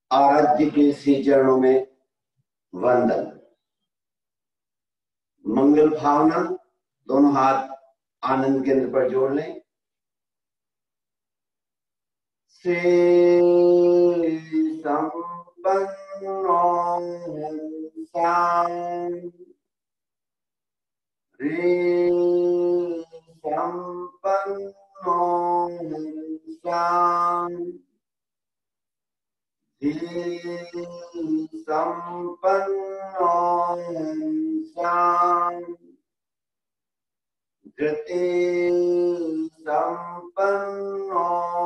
आराध्य के श्री चरणों में वंदन। मंगल भावना, दोनों हाथ आनंद केंद्र पर जोड़ लें। श्री संपन्नो रे संपन्नो संपन्नो धृति संपन्नो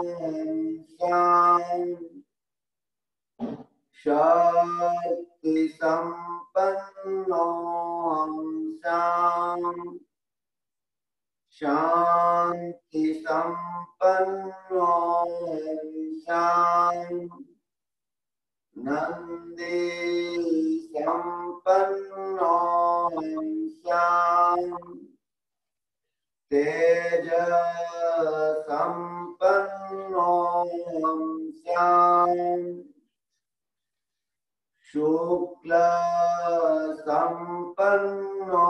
शक्ति संपन्नो शांति संपन्नो नंदी संपन्नो तेज संपन्नो शुक्ल संपन्नो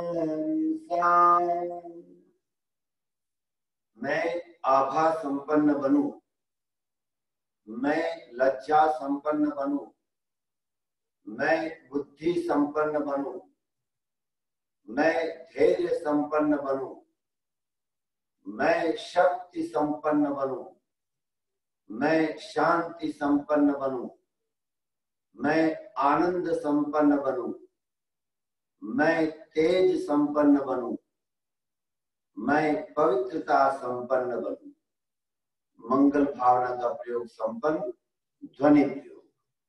मैं आभा संपन्न बनूं, मैं लज्जा संपन्न बनूं, मैं बुद्धि संपन्न बनूं, मैं धैर्य संपन्न बनूं, मैं शक्ति संपन्न बनूं, मैं शांति संपन्न बनूं, मैं आनंद संपन्न बनूं, मैं तेज संपन्न बनूं, मैं पवित्रता संपन्न बनूं। मंगल भावना का प्रयोग संपन्न। ध्वनि प्रयोग।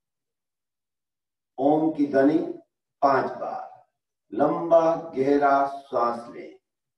ओम की ध्वनि 5 बार। लंबा गहरा श्वास लें।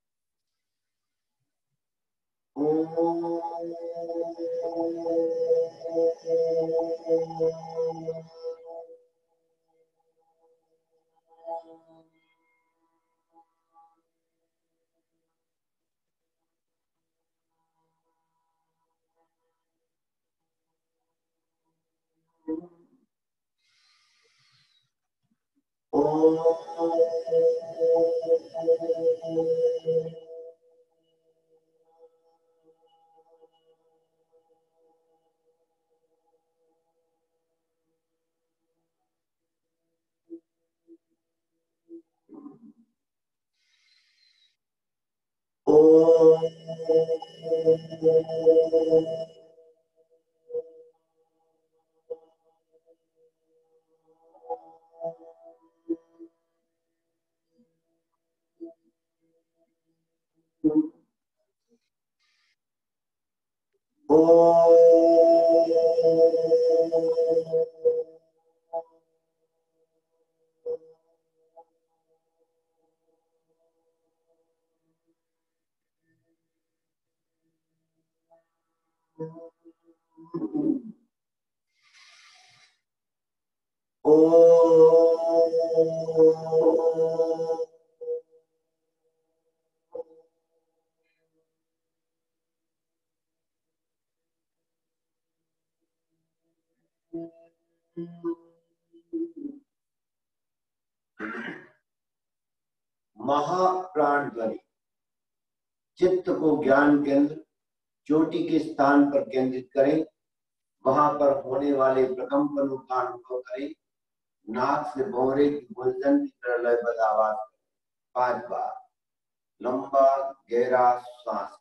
महाप्राण ध्वनि। चित्त को ज्ञान केंद्र चोटी के स्थान पर केंद्रित करें। वहां पर होने वाले प्रकंपनों का अनुभव करें। नाक से भौरे की गुंजन की तरह लयबद्ध आवाज 5 बार। लंबा गहरा श्वास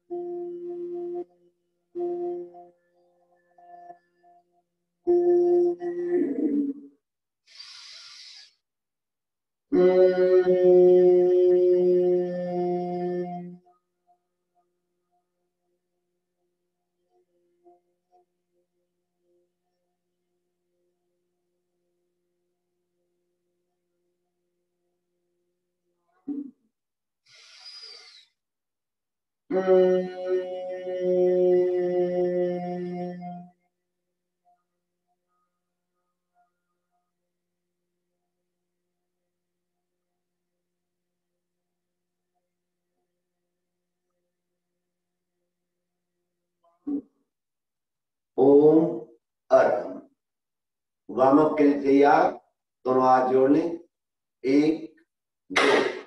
ओम अर्घम। वार्म अप के लिए तैयार, दोनों हाथ जोड़ लें। 1 2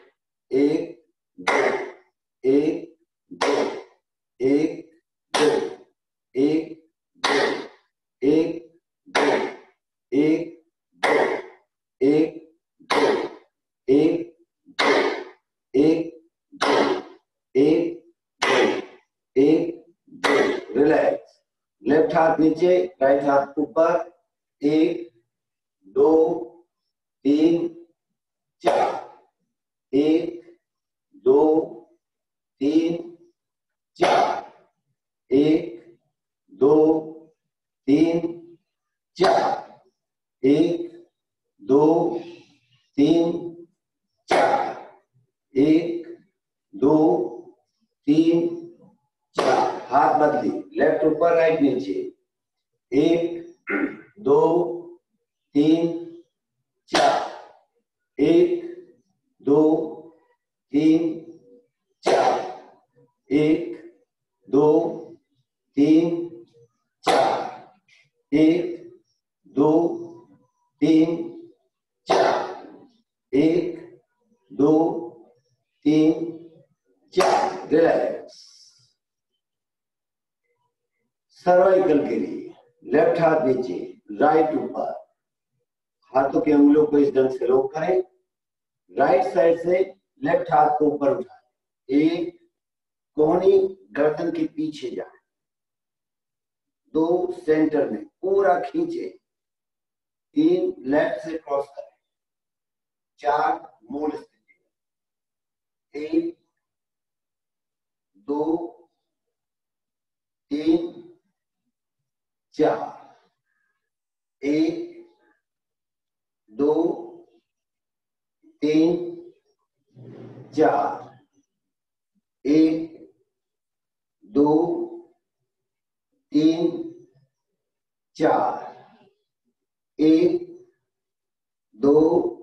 1 2 1 2 1 2 1 2 1 2 1 2 1 2 1 2 1 2 1 2 1 2। रिलैक्स। लेफ्ट हाथ नीचे, राइट हाथ ऊपर। 1 2 3 4 1 2 3 4 1 2 3 4 1 2 3 4 1 2 3 4। हाथ बदली, लेफ्ट ऊपर राइट नीचे। 1 2 3 4 1 2 3 4 1 2 3 4 1 2 3 4 1 2 3 4। रिलैक्स। सर्वाइकल के लिए लेफ्ट हाथ नीचे, राइट ऊपर। हाथों की उंगलियों को इस ढंग से लॉक करें। राइट साइड से लेफ्ट हाथ को ऊपर उठाएं। एक कोहनी गर्दन के पीछे जाए। 2 सेंटर में पूरा खींचे। 3 लेफ्ट से क्रॉस करें। 4 मूल स्थिति में। 1 2 3 4 1 2 3 4 1 2 3 4 1 2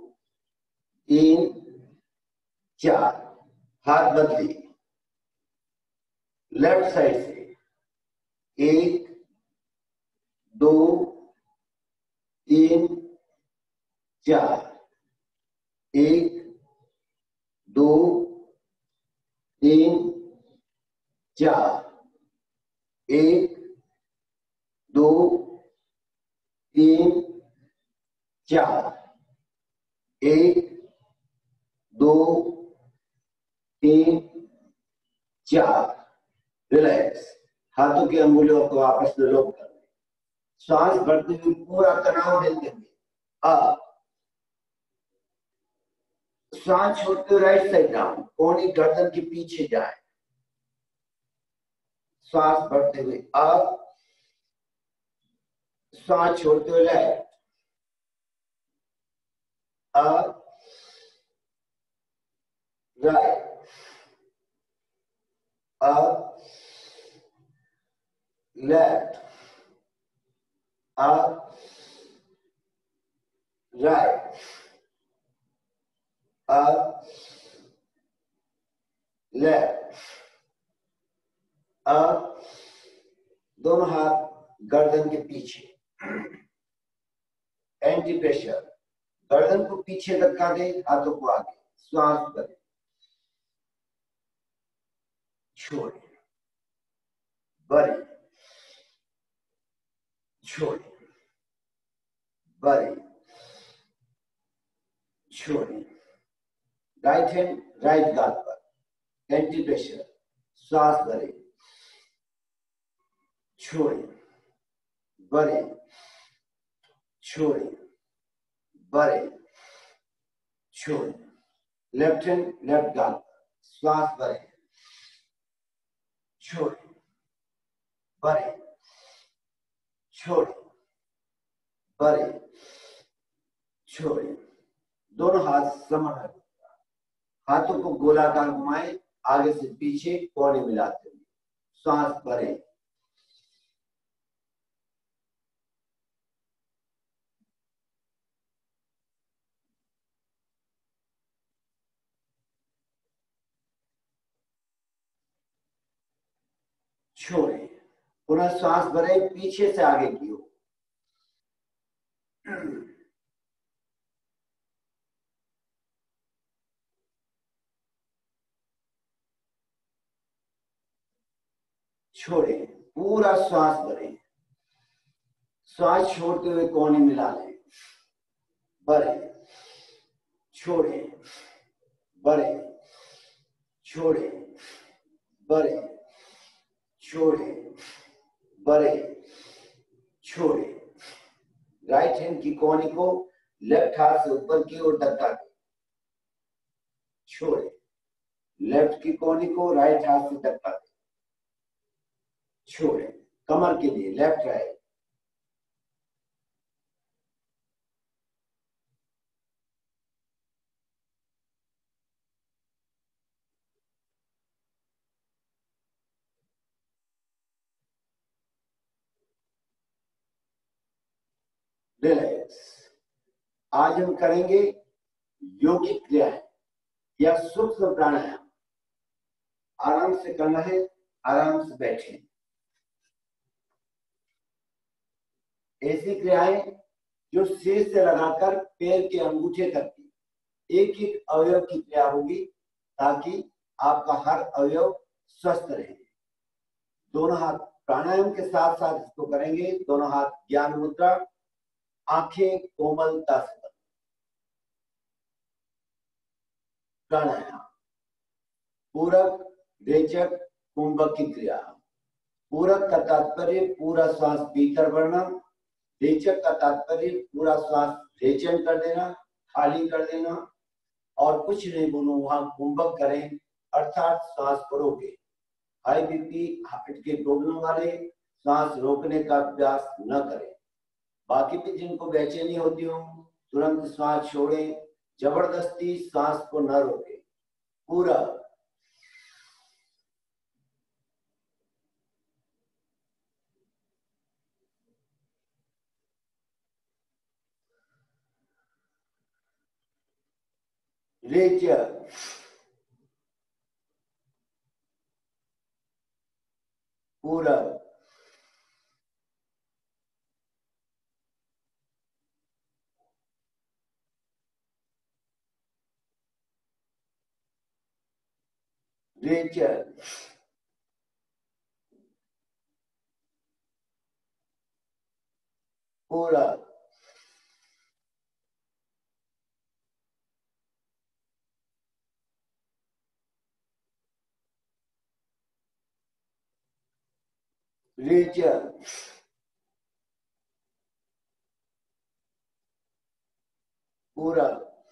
3 4। हाथ बदली, लेफ्ट साइड से 1 2 3 4 1 2 3 4 1 2 3 4 1 2 3 4। रिलैक्स। हाथों की अंगुलियों को आपस में लॉक कर। सांस भरते हुए पूरा तनाव देते हुए अब सांस छोड़ते हुए राइट साइड डाउन, कोहनी गर्दन के पीछे जाए। सांस भरते हुए अब, सांस छोड़ते हुए लेफ्ट, अब राइट, अब लेफ्ट, अब राइट, अब लेफ्ट, अब दोनों हाथ गर्दन के पीछे। एंटी प्रेशर, गर्दन को पीछे धक्का दे, हाथों को आगे। श्वास करें, छोड़े, बड़े, छोड़े, बड़े, छोड़े। राइट हैंड राइट गाल पर, एंटी प्रेशर। श्वास भरे, छोड़े, बड़े, छोड़े, बड़े, छोड़े। लेफ्ट हैंड लेफ्ट गाल, श्वास भरे, छोड़े, बड़े, छोड़े, बड़े, छोड़े। दोनों हाथ समान है। हाथों को गोलाकार घुमाएं, आगे से पीछे कोने मिलाते हुए, श्वास भरे, छोड़े, पुनः श्वास भरे, पीछे से आगे की ओर, छोड़े, पूरा श्वास भरे, श्वास छोड़ते हुए कोने मिला लें, भरे, छोड़े, बड़े, छोड़े, बड़े, छोड़े, बड़े, छोड़े। राइट हैंड की कोहनी को लेफ्ट हाथ से ऊपर की ओर धक्का दें, छोड़े, लेफ्ट की कोहनी को राइट हाथ से धक्का दें, छोड़े। कमर के लिए लेफ्ट राइट, रिलैक्स। आज हम करेंगे योगिक क्रियाएं या सूक्ष्म प्राणायाम। आराम से करना है, आराम से बैठे। ऐसी क्रियाएं जो सिर से लगाकर पैर के अंगूठे तक की एक एक अवयव की क्रिया होगी, ताकि आपका हर अवयव स्वस्थ रहे। दोनों हाथ प्राणायाम के साथ साथ इसको करेंगे। दोनों हाथ ज्ञान मुद्रा, आंखें कोमलता से बंद। प्राणायाम पूरक, रेचक, कुंभक की क्रिया। पूरक का तात्पर्य पूरा श्वास भीतर भरना, रेचक का तात्पर्य पूरा श्वास रेचन कर देना, खाली कर देना और कुछ नहीं बोलो, वहां कुंभक करें, अर्थात श्वास को रोके। हाई बीपी, हार्ट के प्रॉब्लम वाले सांस रोकने का अभ्यास न करें। बाकी भी जिनको बेचैनी होती हो, तुरंत सांस छोड़ें, जबरदस्ती सांस को न रोकें। पूरा रेचक, पूरा रेचक, पूरा रेचक, पूरा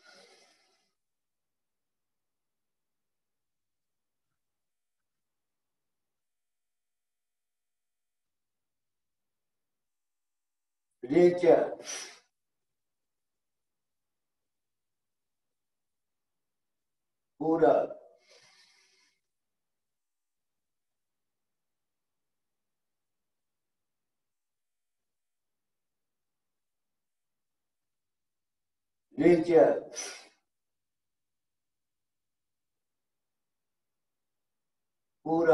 रेचक, पूरा रेचक, पूरा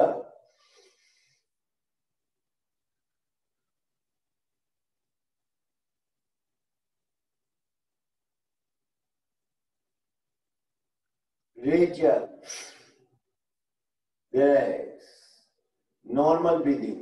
रेचक। Relax, normal breathing.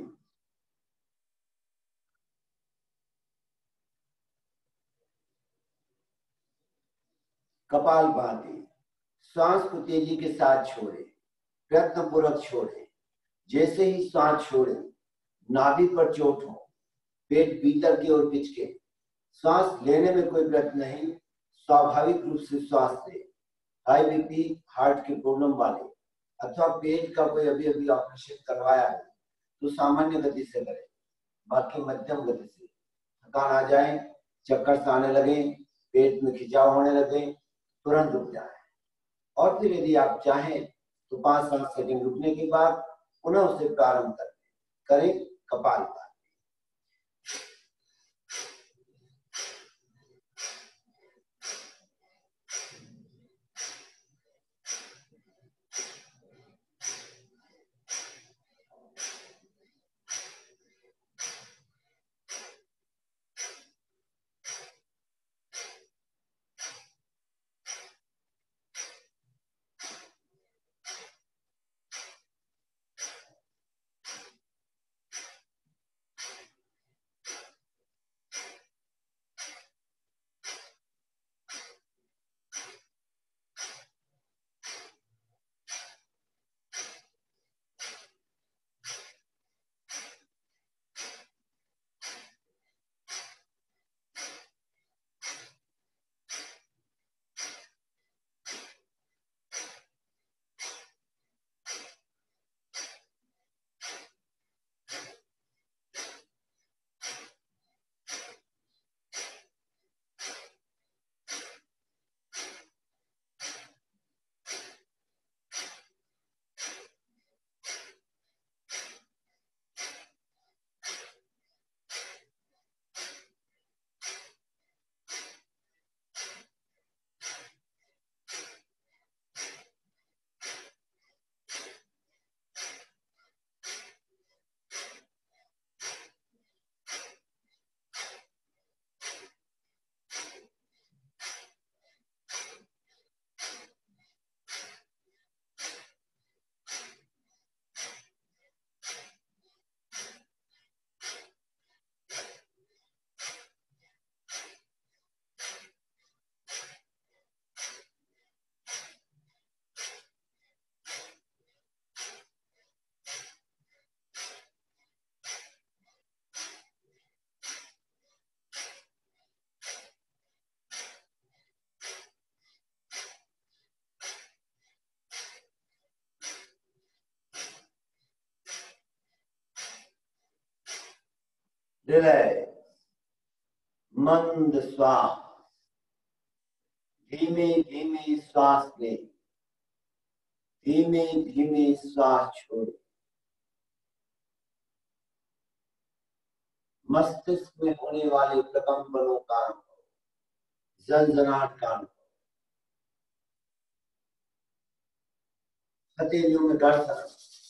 कपालभाति, श्वास को तेजी के साथ छोड़े, प्रयत्नपूर्वक छोड़े। जैसे ही श्वास छोड़े, नाभि पर चोट हो, पेट भीतर की ओर पिचके, सांस लेने में कोई प्रयत्न नहीं, स्वाभाविक रूप से श्वास ले, हाई बीपी, हार्ट के प्रॉब्लम वाले अथवा पेट का कोई अभी अभी ऑपरेशन करवाया है तो सामान्य गति से करें, बाकी मध्यम गति से। थकान आ जाए, चक्कर से आने लगे, पेट में खिंचाव होने लगे, तुरंत रुक जाए। और फिर यदि आप चाहें तो 5-7 सेकंड रुकने के बाद पुनः उसे प्रारंभ करें कपालभाति। रिलैक्स, मंद श्वास, धीमे धीमे श्वास ले, धीमे धीमे श्वास छोड़े। मस्तिष्क में होने वाले प्रकंपनों का अनुभव, झंझनाहट का अनुभव, हथेलियों में दर्द,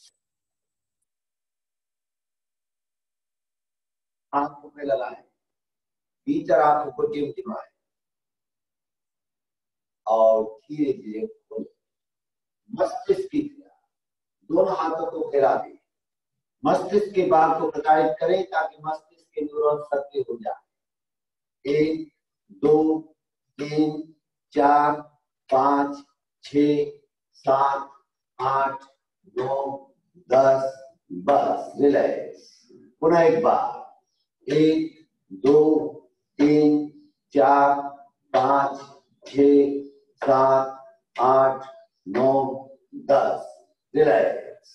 आंखों में लगाए, भीतर आंखों को टिमटिमाए और धीरे धीरे खोले। मस्तिष्क की क्रिया, दोनों हाथों को फैला दें, मस्तिष्क के भाग को प्रताड़ित करें ताकि मस्तिष्क के न्यूरॉन सक्रिय हो जाए। 1, 2, 3, 4, 5, 6, 7, 8, 9, 10, बस रिलैक्स। पुनः एक बार, 1, 2, 3, 4, 5, 6, 7, 8, 9, 10 रिलैक्स।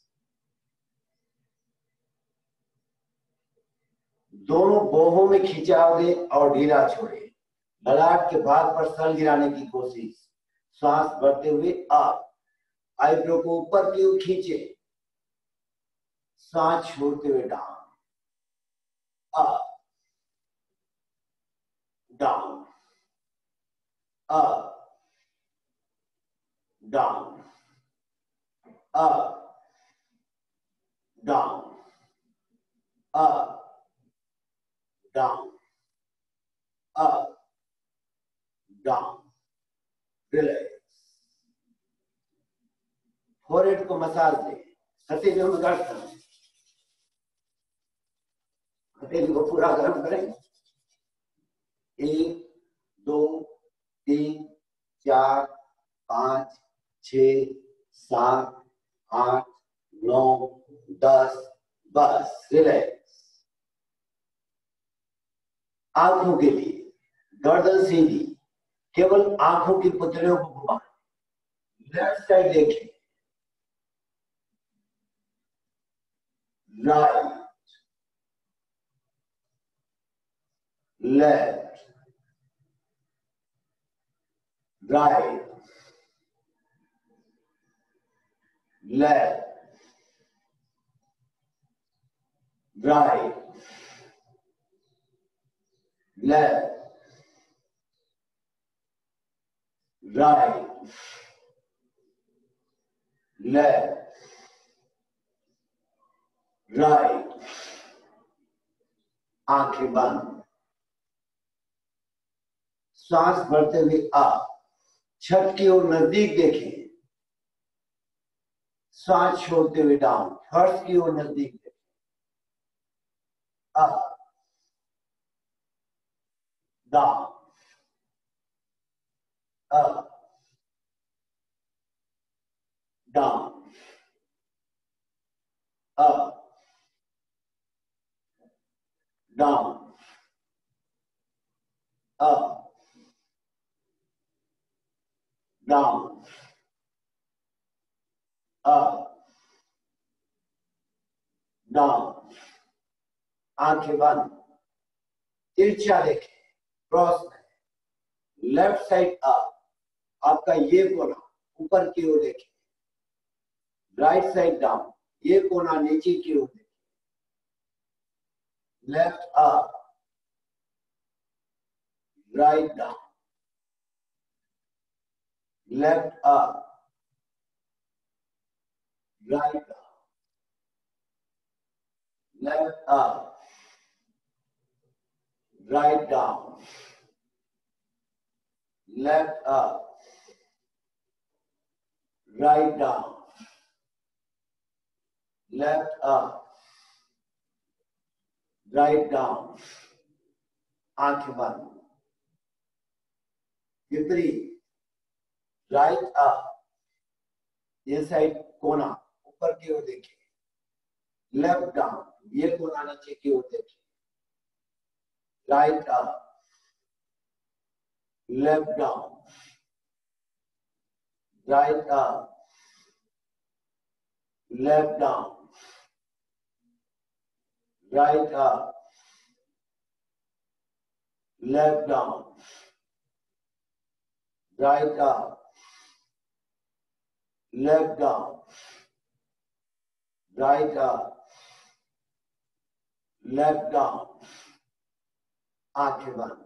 दोनों बाहों में खिंचाव दे और ढीला छोड़े। ललाट के भाग पर सर गिराने की कोशिश। सांस भरते हुए अप, आईब्रो को ऊपर की ओर खींचे, सांस छोड़ते हुए down, up down, up down, up down, up down, up down relax. Forehead को मसाज दे, हथेलियों में गर्म करें, हथेली को पूरा गर्म करें। 1, 2, 3, 4, 5, 6, 7, 8, 9, 10 बस रिलैक्स। आंखों के लिए गर्दन सीधी, केवल आंखों की पुतलियों को घुमाएं। लेफ्ट साइड देखें, right, left, right, left, right, left, right, left, right. आंखें बंद। सांस भरते हुए आप छत की ओर नजदीक देखें, सांस छोड़ते हुए डाउन, फर्श की ओर नजदीक देखें। Up, down, up, down, up, down, up, down, up, down. आंखें बंद। तिरछा देखें, क्रॉस में, लेफ्ट साइड अप, आपका ये कोना ऊपर की ओर देखें। राइट साइड डाउन, ये कोना नीचे की ओर देखें। Left up, write down, left up, write down, left up, write down, left up, write down, left up, write down. आंखें बंद। विपरीत, राइट अप, ये साइड कोना ऊपर की ओर देखें। लेफ्ट डाउन, ये कोना नीचे की ओर देखें। Right up, left down, right up, left down, right up, left down, right up, left down, right up, left down. आंखें बंद।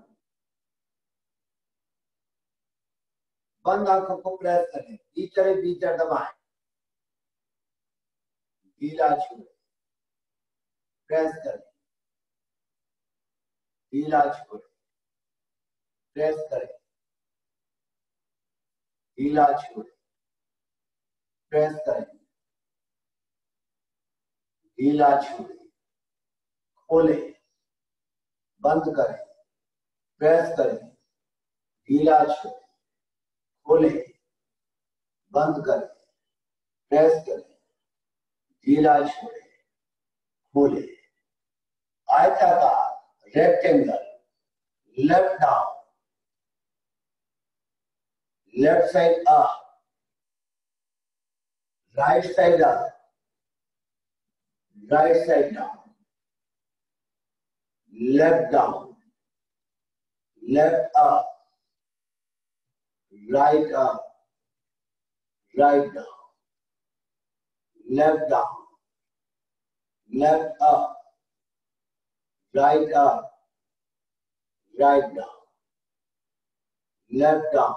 बंद आंखों को प्रेस करें, भीतर भीतर दबाएं, ढीला छोड़ें, प्रेस करें, ढीला छोड़ें, प्रेस करें, ढीला छोड़ें, प्रेस करें, ढीला छोड़ें, खोलें, बंद करें, प्रेस करें, ढीला छोड़ें, खोलें, बंद करें, प्रेस करें, ढीला छोड़ें, खोलें। आयताकार, rectangle, left down, left side up, right side up, right side down, left down, left up, right up, write down, left down, left up, right up, write down, left down,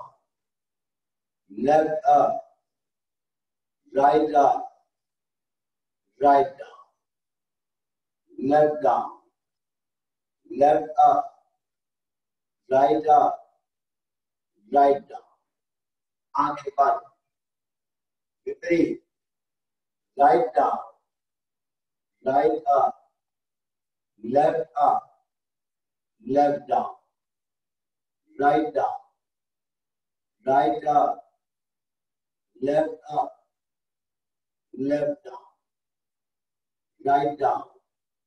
left up, right up, write down, left down, left up, right up, write down. आंखें बंद। विपरीत, write down, right up, left up, left down, write down, right up, left up, left down, write down,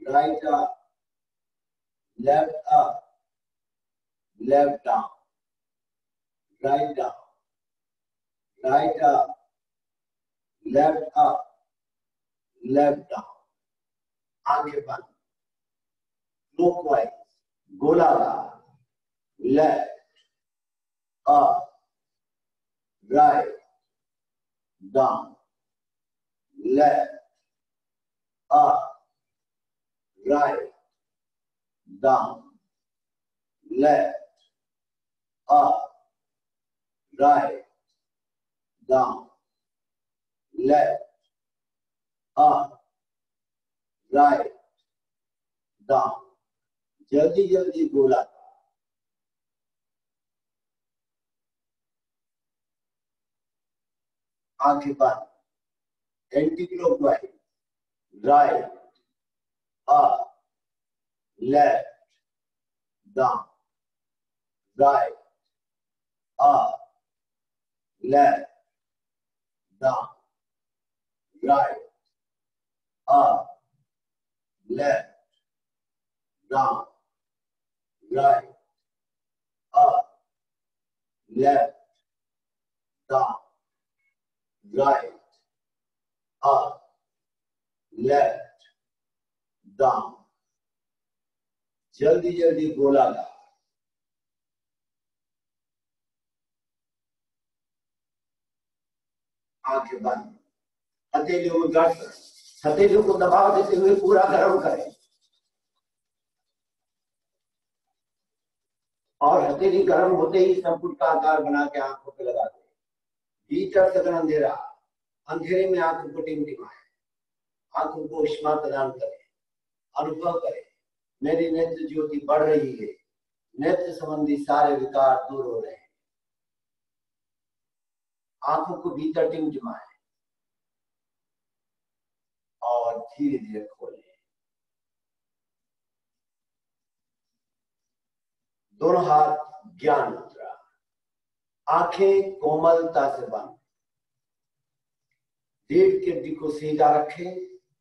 right up, left up, left down, right down, right up, left up, left down. आगे बंद, clockwise, गोलाकार, left, up, right, down, left, up, right, down, left, up, right, down, left, up, right, down. जल्दी जल्दी गोला, आंखें बंद, anti clockwise, right, up, left, down, right, up, left, down, right, up, left, down, right, up, left, down, right, up, left, down. जल्दी जल्दी गोला ला, आंखें बंद, हथेलियों में गर्म, हथेलियों को दबाव देते हुए पूरा गर्म करें और हथेली गर्म होते ही संपुट का आकार बना के आंखों पे लगा दें. भीतर सघन अंधेरा, अंधेरे में आंखों को टिमटिमाएं, आंखों को ऊष्मा प्रदान करें, अनुभव करें मेरी नेत्र ज्योति बढ़ रही है, नेत्र संबंधी सारे विकार दूर हो रहे हैं. आंखों को भीतर टिमटिमाएं और धीरे धीरे खोलें. दोनों हाथ ज्ञान मुद्रा, आंखें कोमलता से बंद, रीढ़ की हड्डी को सीधा रखें,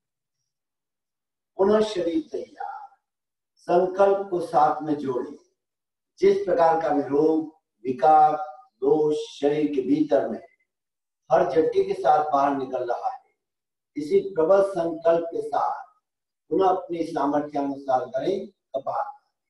पुनः शरीर तैयार, संकल्प को साथ में जोड़ें. जिस प्रकार का भी रोग, विकार, दोष शरीर के भीतर में हर झटके के साथ बाहर निकल रहा है, इसी प्रबल संकल्प के साथ पुनः अपनी सामर्थ्य अनुसार करें. कपाल,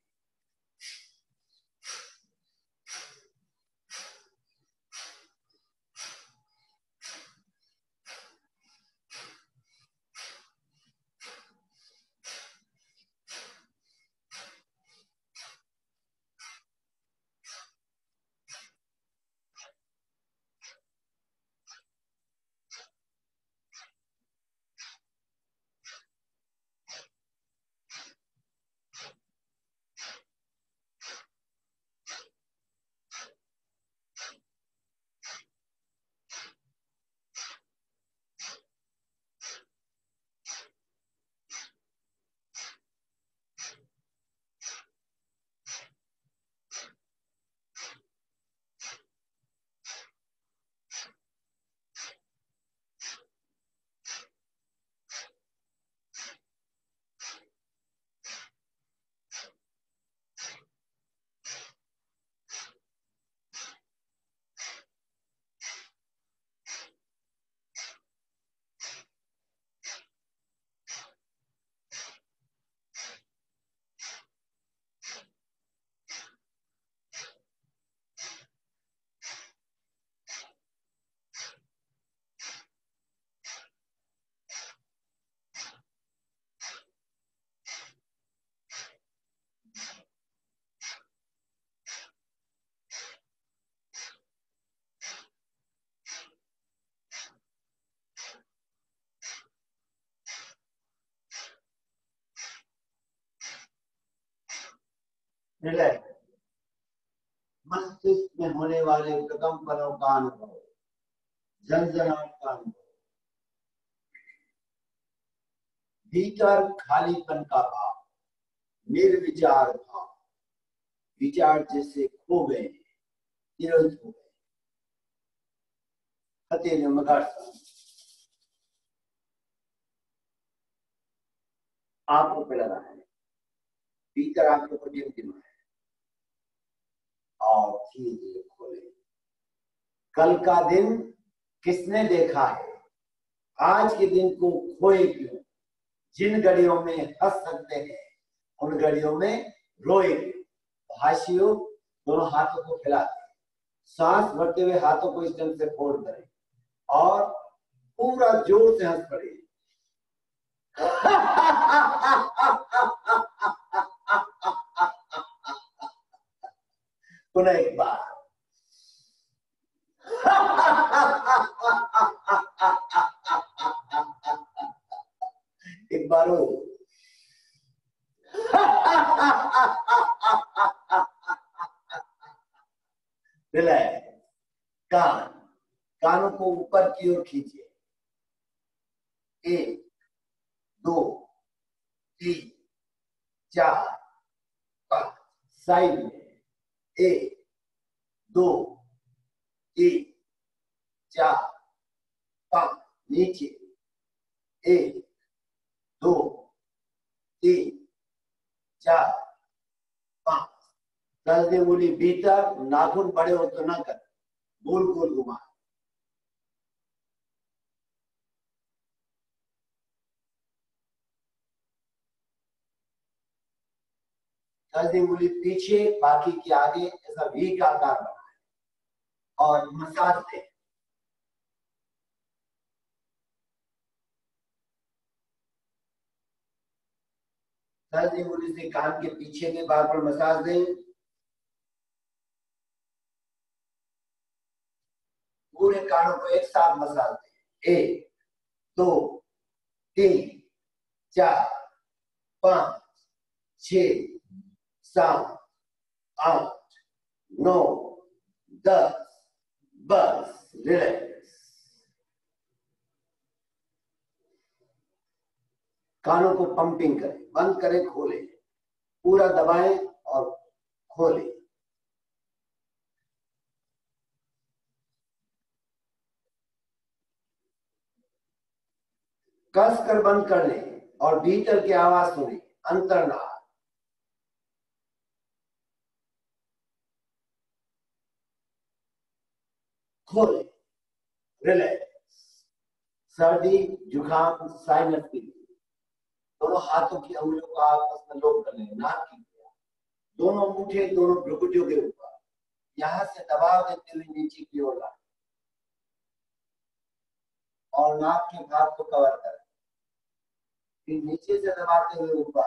रिलैक्स. मस्तिष्क में होने वाले प्रकंपनों का अनुभव, झंझनाहट का अनुभव, भीतर खालीपन का भाव, निर्विचार भाव, विचार जैसे खो गए, तिरंज हो गए. हथेलियों में घर्षण, आंखों पे लगा है, भीतर आंखों को टिमटिमा है और धीरे धीरे खोले। कल का दिन किसने देखा है, आज के दिन को खोए क्यों, जिन घड़ियों में हंस सकते हैं उन घड़ियों में रोए क्यों। हाशियों दोनों हाथों को फैलाते, सांस भरते हुए हाथों को इस ढंग से फोल्ड करें और पूरा जोर से हंस पड़े। पुनः एक बार। एक बार हो। रिलैक्स। कानों को ऊपर की ओर खींचिए। 1 2 3 4 5 साइड में। 1 2 3 4 5 नीचे। 1 2 3 4 5। दस उंगली भीतर, नाखून बड़े हो तो ना कर, गोल गोल घुमा। दस उंगली पीछे, बाकी के आगे, ऐसा वी का आकार बनाए और मसाज दे। दस उंगली से कान के पीछे के भाग पर मसाज दें। पूरे कानों को एक साथ मसाज दें। 1 2 3 4 5 6 7 8 9 10। बस रिलैक्स। कानों को पंपिंग करें, बंद करें, खोले, पूरा दबाएं और खोले। कस कर बंद कर लें और भीतर की आवाज सुने। अंतर्नाद। खोले, रिलैक्स। सर्दी, जुकाम, साइनस की दोनों हाथों की उंगलियों को आपस में लोड कर लें। नाक की दोनों अंगूठे दोनों भ्रुकुटियों के ऊपर, यहां से दबाव देते हुए नीचे की ओर लाएं और नाक के भाग को कवर करें। फिर नीचे से दबाते हुए ऊपर,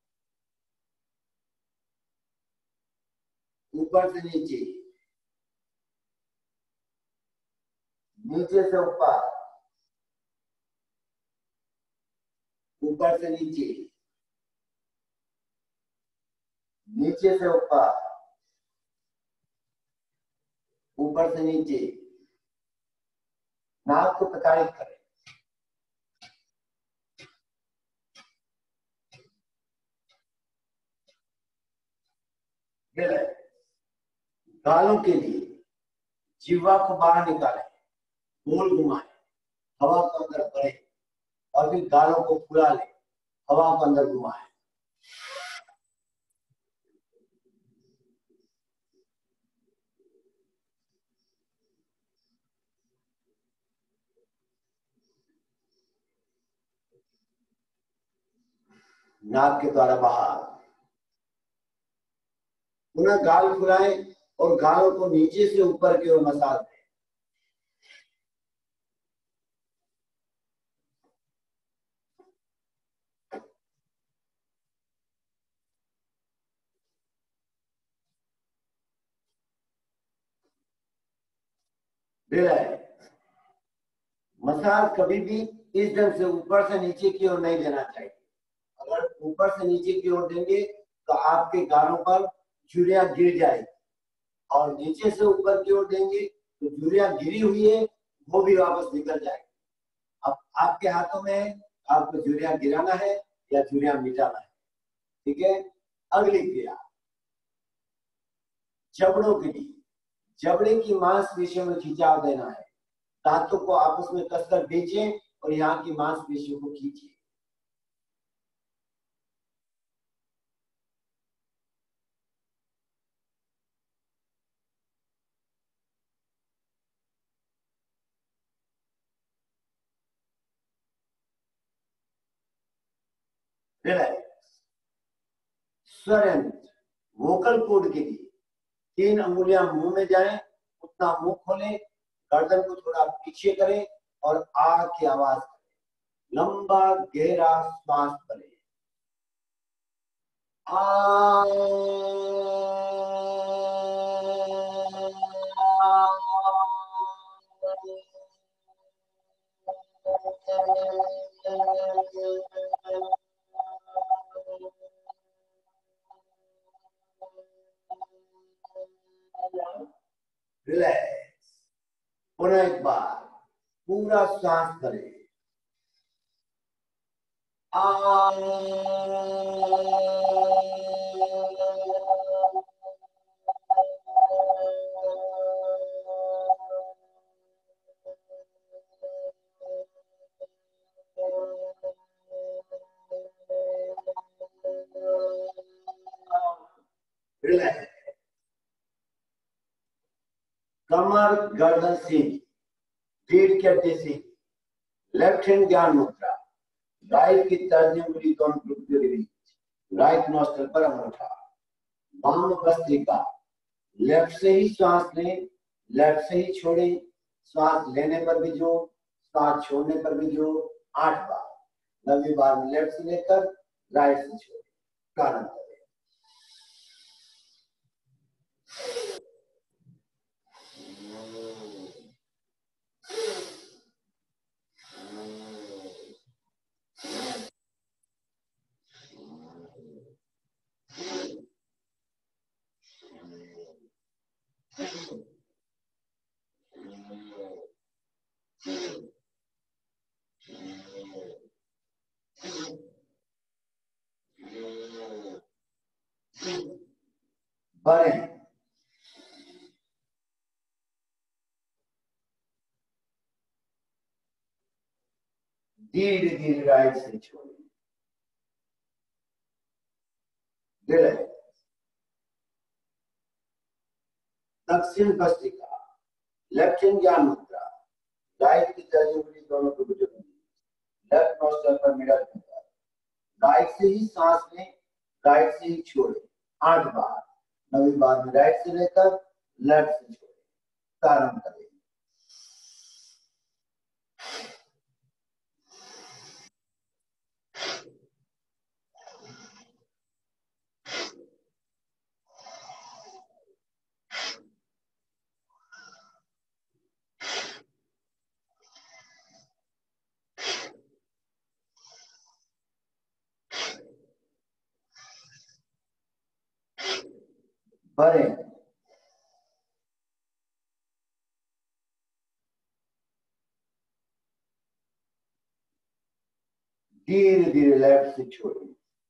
ऊपर से नीचे, नीचे से ऊपर, ऊपर से नीचे, नीचे से ऊपर, ऊपर से नीचे। नाक को प्रताड़ित करें। गालों के लिए जिह्वा को बाहर निकालें, गोल घुमाएं, हवा को अंदर भरें और फिर गालों को फुला लें, हवा को अंदर घुमाएं। नाक के द्वारा बाहर। पुनः गाल फुलाएं और गालों को नीचे से ऊपर की ओर मसाज दें। मसाज कभी भी इस ढंग से ऊपर से नीचे की ओर नहीं देना चाहिए। अगर ऊपर से नीचे की ओर देंगे तो आपके गालों पर झुर्रियां गिर जाएगी और नीचे से ऊपर की ओर देंगे तो झुर्रियां गिरी हुई है वो भी वापस निकल जाएगी। अब आपके हाथों में आपको झुर्रियां गिराना है या झुर्रियां मिटाना है। ठीक है। अगली क्रिया जबड़ों के लिए। जबड़े की मांसपेशियों में खिंचाव देना है। दांतों को आपस में कसकर खींचें और यहाँ की मांसपेशियों को खींचिए। रिलैक्स। स्वर यंत्र वोकल कोड के लिए 3 अंगुलियां मुंह में जाएं, उतना मुंह खोलें, गर्दन को थोड़ा पीछे करें और आ की आवाज करें। लंबा गहरा श्वास भरें। रिलैक्स। पुनः एक बार पूरा सांस करें। रिलैक्स। कमर गर्दन से रीढ़ की हड्डी से लेफ्ट हैंड ज्ञान मुद्रा, राइट की तर्जनी उंगली दोनों टुकड़ों के बीच, राइट नोस्ट्रल पर अंगूठा, वाम भस्त्रिका। लेफ्ट से ही श्वास लें, लेफ्ट से ही छोड़ें। श्वास लेने पर भी जोर, श्वास छोड़ने पर भी जोर। 8 बार। 9वीं बार में लेफ्ट से लेकर राइट से छोड़ें। प्रारंभ करें। बढ़ें। धीरे धीरे राइट से छोड़ें। रिलैक्स। दक्षिण भस्त्रिका, लेफ्ट हैंड ज्ञान मुद्रा, राइट की तर्जनी उंगली दोनों टुकड़ों के बीच, लेफ्ट नोस्ट्रल पर मिडल फिंगर। राइट से ही सांस लें, राइट से ही छोड़ें। 8 बार। 9वीं बार में राइट से लेकर लेफ्ट से छोड़ें। प्रारंभ करें। बढ़ें। धीरे धीरे लेफ्ट से छोड़ें।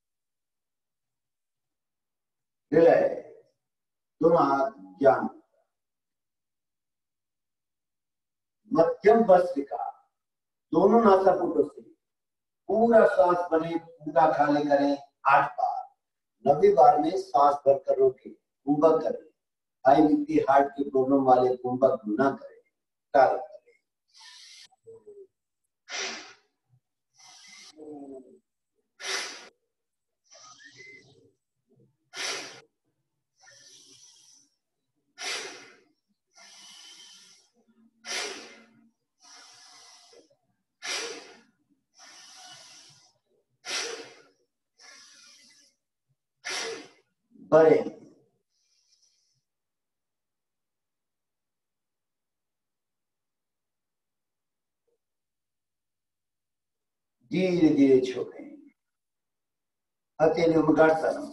रिलैक्स। दोनों हाथ ज्ञान, मध्यम भस्त्रिका, दोनों नासापुटों से पूरा सांस बने, पूरा खाली करें। 8 बार। 9वीं बार में सांस भरकर रोकें, कुंभक करें। हाई बीपी हार्ट की प्रॉब्लम वाले कुंभक न करें। प्रारंभ करें। बढ़ें। धीरे धीरे छोड़ें। हथेली उमगाड़सन,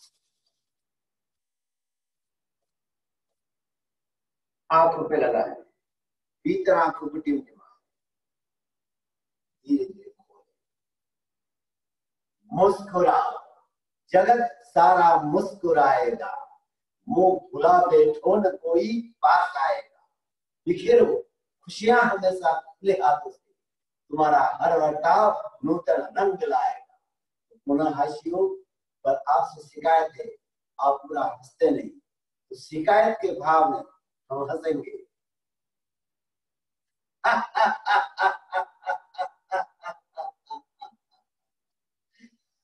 आंखों पे लगाएं, भीतर आंखों को टिमटिमाएं। धीरे धीरे मुस्कुराओ, जगत सारा मुस्कुराएगा। मुंह खुला बैठो न कोई पास आएगा। बिखेरो खुशियां हमेशा खुले हाथों से, तुम्हारा हर बर्ताव नूतन रंग लाएगा। पुनः हंसियो, पर आपसे शिकायत है, आप पूरा हंसते नहीं, तो शिकायत के भाव में हम हंसेंगे।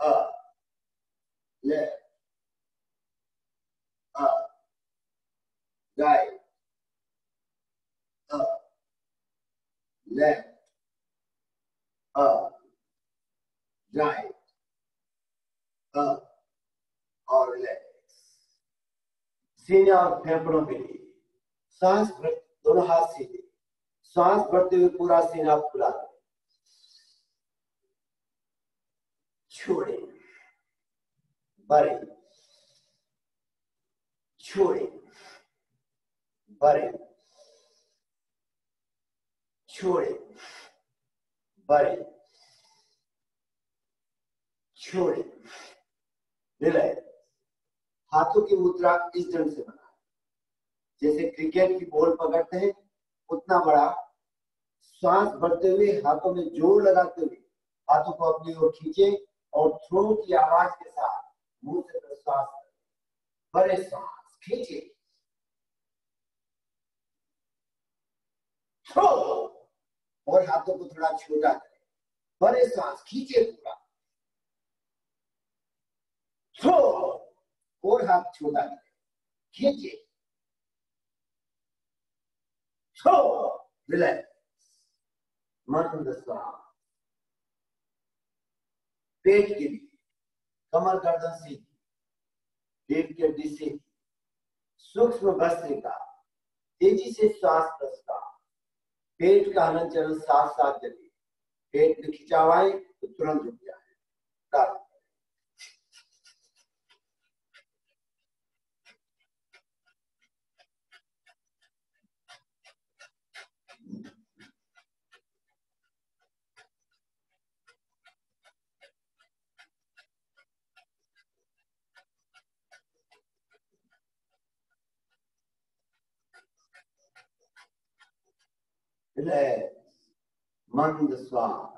up, left, up, right, up, left, up, right, up और रिलैक्स। सीने और फेफड़ों के लिए सांस दोनों हाथ सीधे, सांस भरते हुए पूरा सीना खुला करें, छोड़े, भरे, छोड़े, भरे, छोड़े, भरे, छोड़े, रिलैक्स। हाथों की मुद्रा इस ढंग से बनाएं जैसे क्रिकेट की बॉल पकड़ते हैं उतना बड़ा। सांस भरते हुए हाथों में जोर लगाते हुए हाथों को अपनी ओर खींचे और थ्रो की आवाज के साथ मुंह से प्रश्वास करें। भरे सांस खींचे, थ्रो, और हाथों को थोड़ा छोटा करें। भरे सांस खींचे पूरा, थ्रो, और हाथ छोटा करें, खींचे, थ्रो, रिलैक्स। मंद सांस। पेट के लिए कमर गर्दन सीधी, पेट की हड्डी सीधी, सूक्ष्म भस्त्रिका, तेजी से श्वास प्रश्वास, पेट का हलन चलन साथ साथ चले। पेट में खिंचाव आए तो तुरंत रुक जाए। मंद श्वास।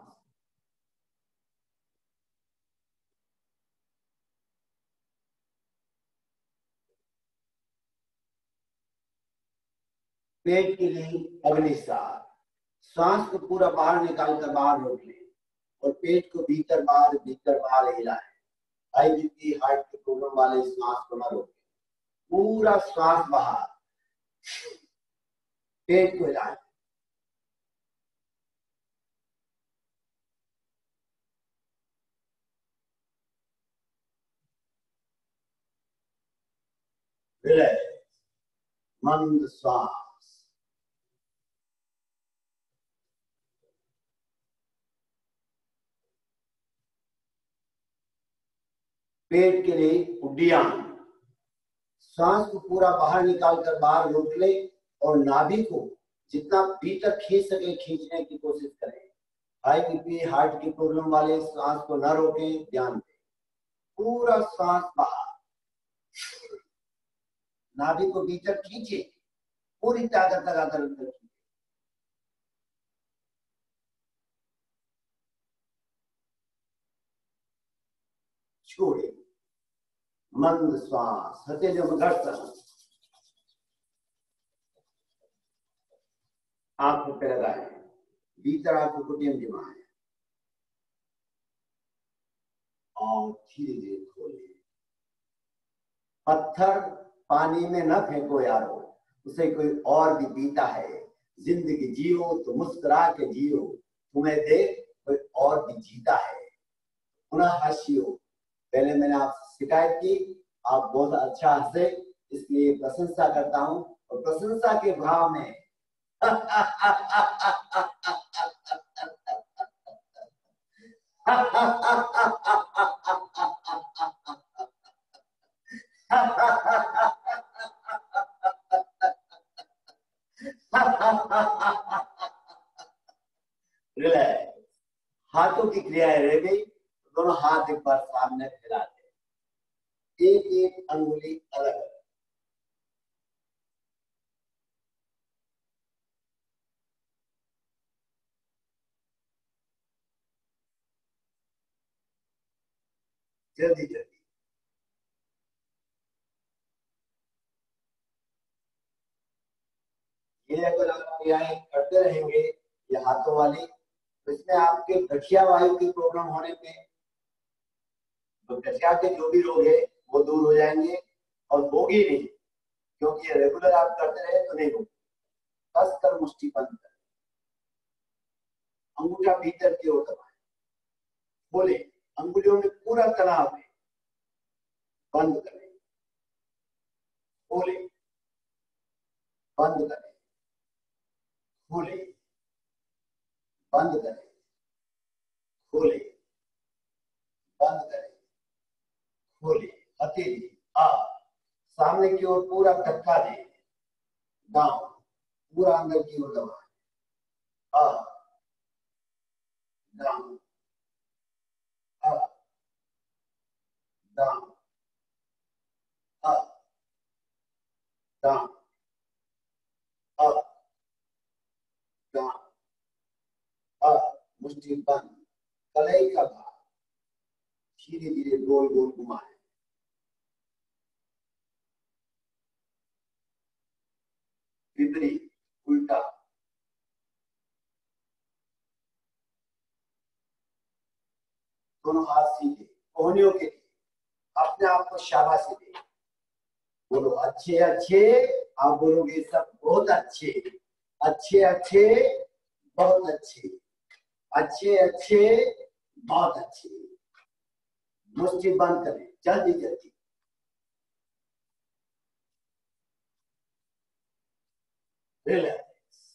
पेट के लिए अग्निसार। सांस को पूरा बाहर निकालकर बाहर रोक ले और पेट को भीतर बाहर हिलाए। हाई बीपी हार्ट के प्रॉब्लम वाले सांस को न रोके, पूरा सांस बाहर, पेट को हिलाए। मंद श्वास। पेट के लिए उड्डयन। सांस को पूरा बाहर निकालकर बाहर रोक ले और नाभि को जितना भीतर खींच सके खींचने की कोशिश करें। हाई बीपी हार्ट की प्रॉब्लम वाले सांस को न रोकें, ध्यान दें। पूरा सांस बाहर, नाभि को भीतर खींचे, पूरी ताकत लगाकर अंदर खींचे। छोड़े, मंद श्वास, हथेलियों में घर्षण। आंखों पे लगाए, भीतर आंखों को टीम जमाए और धीरे धीरे खोले। पत्थर पानी में न फेंको यारो, उसे कोई और भी पीता है। जिंदगी जियो तो मुस्कुरा के जियो, तुम्हें देख कोई और भी जीता है। पुनः हंसियो। पहले मैंने आपसे शिकायत की, आप बहुत अच्छा हंसे, इसलिए प्रशंसा करता हूं और प्रशंसा के भाव में रिलैक्स। हाथों की क्रियाएं रह गई, दोनों हाथ एक बार सामने फैला दे, एक एक अंगुली अलग अलग। जल्दी जल्दी। ये अगर आप क्रियाएं करते रहेंगे ये हाथों वाली, तो इसमें आपके गठिया वायु की प्रॉब्लम होने पे तो गठिया के जो भी रोग है वो दूर हो जाएंगे और होगी नहीं, क्योंकि ये रेगुलर आप करते रहे तो नहीं होगी। कस कर मुष्टि बंद कर, अंगूठा भीतर की ओर दबाएं, खोले, अंगुलियों में पूरा तनाव है, बंद करें, खोले, बंद करें, खोले, बंद करें, खोले, बंद करें, खोले, हथेली आप सामने की ओर पूरा धक्का दें, डाउन, पूरा अंदर की ओर दबाएं, up, down, up, down, up, down, up, down, up, मुट्ठी बंद, कलाई का भाग धीरे धीरे गोल गोल घुमाएं, विपरीत, उल्टा, दोनों हाथ सीधे, कोहनियों के लिए अपने आप को शाबाशी दें, बोलो अच्छे अच्छे, आप बोलोगे सब बहुत अच्छे, अच्छे अच्छे, बहुत अच्छे, अच्छे अच्छे, बहुत अच्छे। मुट्ठी बंद करें, जल्दी जल्दी, रिलैक्स।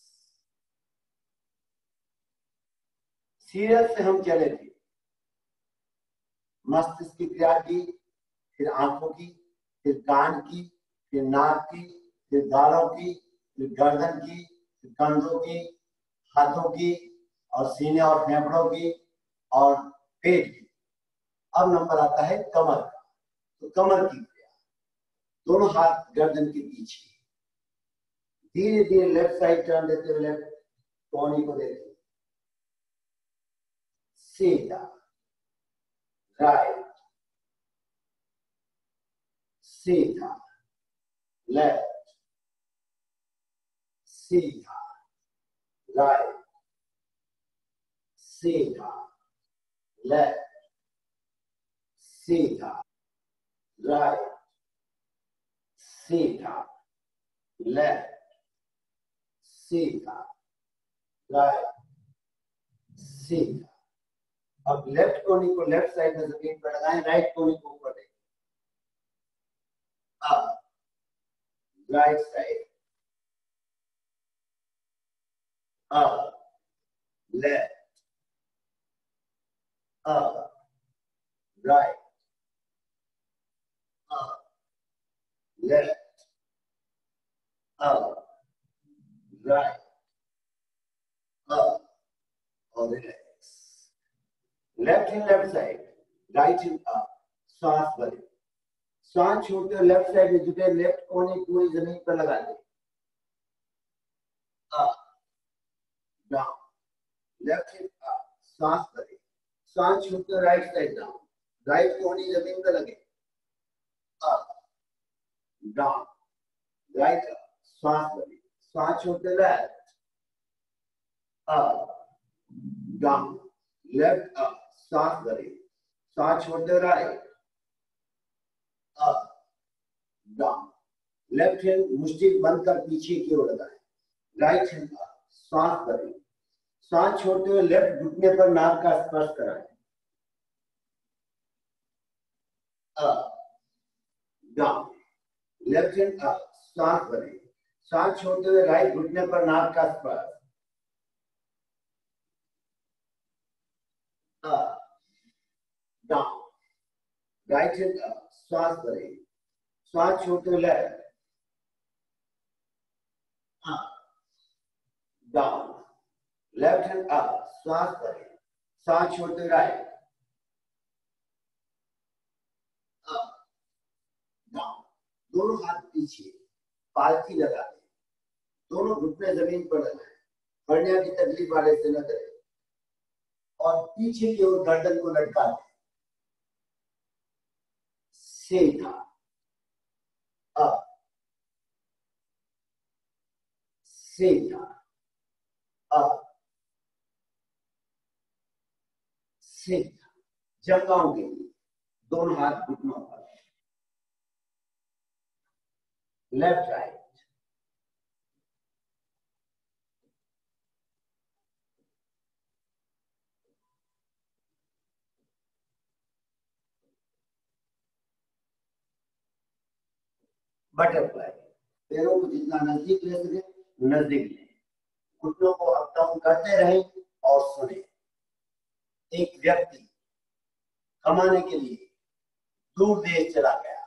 सीरियल से हम चले थे, मस्तिष्क की क्रिया की, फिर आंखों की, फिर कान की, फिर नाक की, फिर गालों की, फिर गर्दन की, फिर कंधों की, हाथों की, और सीने और फेफड़ों की, और पेट की। अब नंबर आता है कमर का। तो कमर की क्रिया, दोनों हाथ गर्दन के पीछे, धीरे धीरे लेफ्ट साइड टर्न देते हुए लेफ्ट कोहनी को देते, सीधा, राइट, सीधा, लेफ्ट, सीधा, राइट, सीधा, लेफ्ट, सीधा, राइट, सीधा, लेफ्ट, सीधा, राइट, सीधा। अब लेफ्ट कोनी को लेफ्ट साइड में जमीन पर लगाएं, राइट कोनी को ऊपर दें, अब राइट साइड, अब लेफ्ट, अब राइट, अब लेफ्ट, अब राइट, अब और relax. Left hand left side, right hand up, सांस भरें, सांस छोड़ते हुए लेफ्ट साइड में जुटे लेफ्ट कोने पूरी जमीन पर लगा दें, up, down, left hand up, सांस भरें, सांस छोड़ते हुए राइट साइड डाउन, राइट कोहनी जमीन पर लगे, अप, डाउन, राइट अप, सांस भरें, सांस छोड़ते left, up, down, left up, सांस भरें, सांस छोड़ते right, up, down, left hand मुट्ठी बंद कर पीछे की ओर लगाएं, राइट हैंड अप, सांस भरें, सांस छोड़ते हुए लेफ्ट घुटने पर नाक का स्पर्श कराएं, up, down, left hand up, सांस भरें, सांस छोड़ते हुए राइट घुटने पर नाक का स्पर्श, up, down, right hand up, सांस भरें, सांस छोड़ते हुए left, up, down, left hand up, सांस भरें, सांस छोड़ते हुए राइट, अप, डाउन, दोनों हाथ पीछे, पालथी लगा दें, दोनों घुटने जमीन पर लगाएं, हर्निया की तकलीफ वाले से न करें, और पीछे की ओर गर्दन को लटका दें, सीधा, अप, सीधा, अप, सीधा, जंघाओं के लिए दोनों हाथ घुटनों पर, लेफ्ट राइट। बटरफ्लाई, पैरों को जितना नजदीक ले सके नजदीक ले, घुटनों को अप डाउन करते रहे और सुने। एक व्यक्ति कमाने के लिए दूर देश चला गया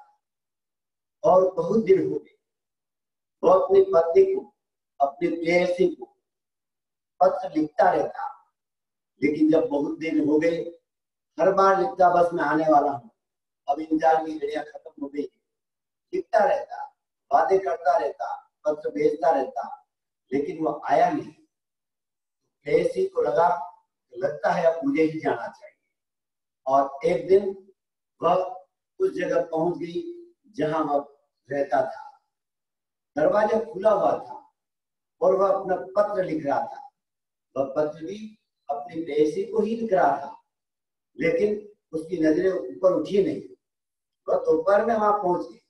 और बहुत दिन हो गए। वो अपनी पत्नी को, अपनी प्रेयसी को पत्र लिखता रहता, लेकिन जब बहुत दिन हो गए, हर बार लिखता बस मैं आने वाला हूँ, अब इंतजार की घड़ियां खत्म हो गई। लिखता रहता, वादे करता रहता, पत्र भेजता रहता, लेकिन वो आया नहीं। प्रेयसी को लगता है अब मुझे ही जाना चाहिए। और एक दिन वह उस जगह पहुंच गई जहां वह रहता था। दरवाजा खुला हुआ था और वह अपना पत्र लिख रहा था। वह पत्र भी अपनी प्रेयसी को ही लिख रहा था, लेकिन उसकी नजरें ऊपर उठी नहीं। वह दोपहर में वहां पहुंच गई,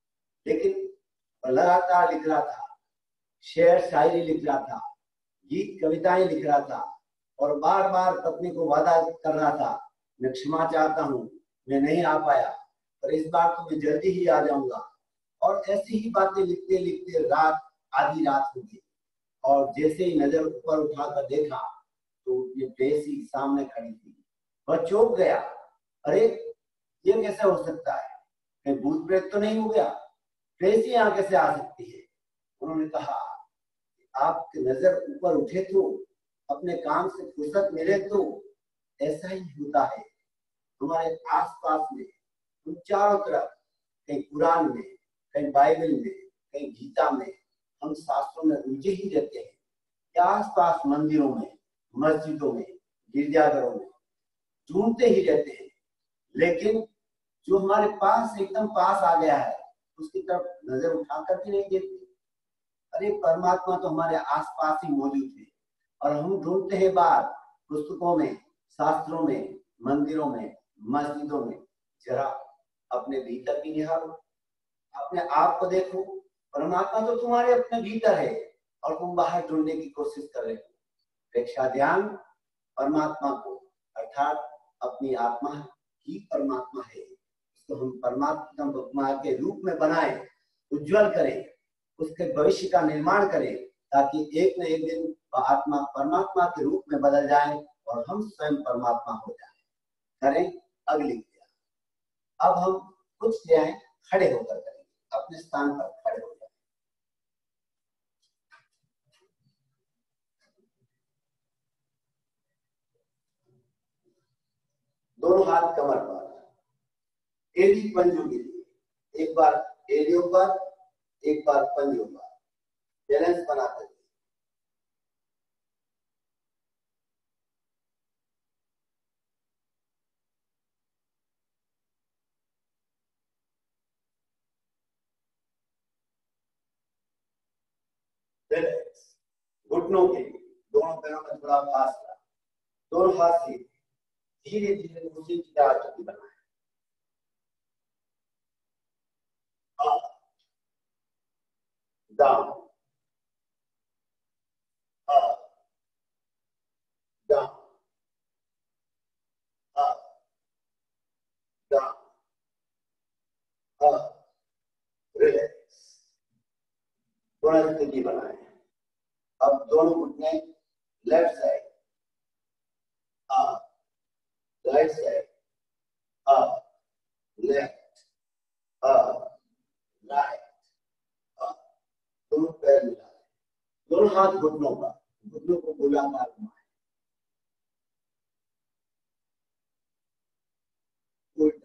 लेकिन लगातार लिख रहा था, शेर शायरी लिख रहा था, गीत कविताएं लिख रहा था और बार बार पत्नी को वादा कर रहा था, मैं क्षमा चाहता हूँ, मैं नहीं आ पाया, पर इस बार तो मैं जल्दी ही आ जाऊंगा। और ऐसी ही बातें लिखते लिखते आधी रात हो गई और जैसे ही नजर ऊपर उठाकर देखा तो ये प्रेयसी सामने खड़ी थी। वह चौंक गया, अरे ये कैसे हो सकता है, कहीं भूत प्रेत तो नहीं हो गया, प्रेयसी यहाँ कैसे आ सकती है। उन्होंने कहा, आपकी नजर ऊपर उठे तो, अपने काम से फुर्सत मिले तो ऐसा ही होता है। हमारे आसपास में हम चारों तरफ, कहीं कुरान में, कहीं बाइबल में, कहीं गीता में, हम शास्त्रों में उलझे ही रहते हैं। या आसपास मंदिरों में, मस्जिदों में, गिरजाघरों में ढूंढते ही रहते हैं, लेकिन जो हमारे पास एकदम पास आ गया है उसकी तरफ नजर उठाकर भी नहीं देखते। अरे परमात्मा तो हमारे आसपास ही मौजूद है और हम ढूंढते हैं बाहर, पुस्तकों में, शास्त्रों में, मंदिरों में, मस्जिदों में। जरा अपने भीतर भी निहारो, अपने आप को देखो, परमात्मा तो तुम्हारे अपने भीतर है और तुम बाहर ढूंढने की कोशिश कर रहे हो। प्रेक्षा ध्यान परमात्मा को, अर्थात अपनी आत्मा ही परमात्मा है, उसको हम परमात्मा के रूप में बनाएं, उज्जवल करें, उसके भविष्य का निर्माण करें, ताकि एक न एक दिन वह आत्मा परमात्मा के रूप में बदल जाए और हम स्वयं परमात्मा हो जाए। करें अगली क्रिया। अब हम कुछ क्रियाएं खड़े होकर करेंगे, अपने स्थान पर खड़े हो जाए। दोनों हाथ कमर पर, एड़ी पंजों के लिए, एक बार एड़ियों पर, एक बार पंजों पर, बैलेंस बनाते हुए। घुटनों के लिए दोनों पैरों में थोड़ा फासला, दोनों हाथ से धीरे धीरे उसी की आकृति बनाए। Up down, up down, up down, up, relax. दोनों स्थिति बनाए। अब दोनों घुटने left side, up, right side, up, left, up, right, up. दोनों पैर मिला, दोनों हाथ घुटनों पर, घुटनों को गोलाकार घुमाए, उल्टा।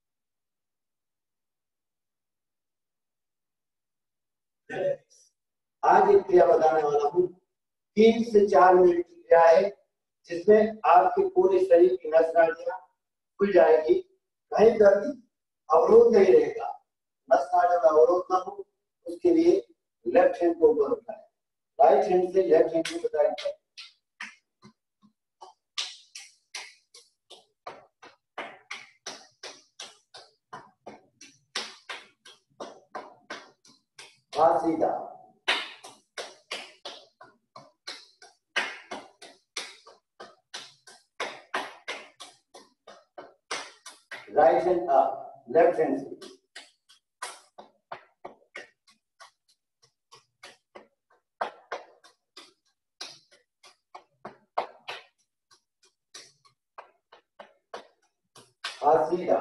आज एक क्रिया बताने वाला हूँ, 3 से 4 मिनट की क्रिया है, जिसमें आपके पूरे शरीर की नस नाड़ियां खुल जाएगी, कहीं दर्द अवरोध नहीं रहेगा। नस नाड़ियों का अवरोध ना हो, उसके लिए लेफ्ट हैंड को ऊपर उठाएं, राइट हैंड से लेफ्ट हैंड को बटाई करें। हाथ सीधा, right hand up, left hand से, हाथ सीधा,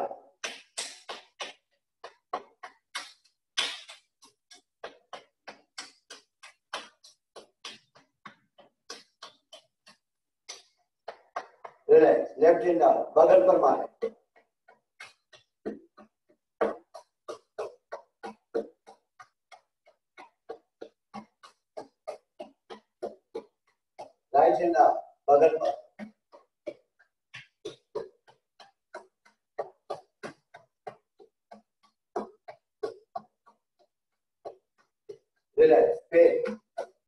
रिलैक्स, लेफ्ट हैंड अप, बगल पर मारे, राइट हैंड अप, बगल पर, रिलैक्स। फिर